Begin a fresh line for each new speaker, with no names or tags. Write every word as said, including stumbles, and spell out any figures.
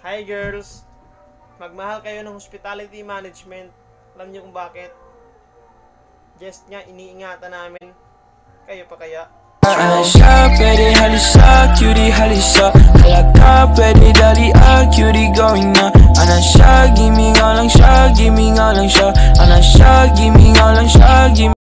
Hi girls! Magmahal kayo ng hospitality management. Alam niyo kung bakit? Just nga, iniingatan namin. Kayo pa kaya?
Ana siya, pwede halisa, cutie halisa. Halaka, pwede dali, ah, cutie going na. Ana siya, gimme nga lang siya, gimme nga lang siya. Ana siya, gimme nga lang siya, gimme